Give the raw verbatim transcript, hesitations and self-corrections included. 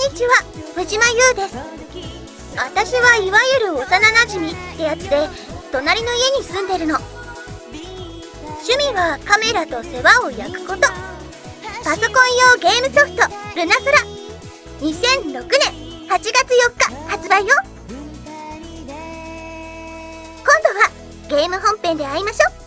にちは、藤間優です。私はいわゆる幼なじみってやつで、隣の家に住んでるの。趣味はカメラと世話を焼くこと。パソコン用ゲームソフト、ルナソラ。にせんろくねんはちがつよっか発売よ。今度はゲーム本編で会いましょう。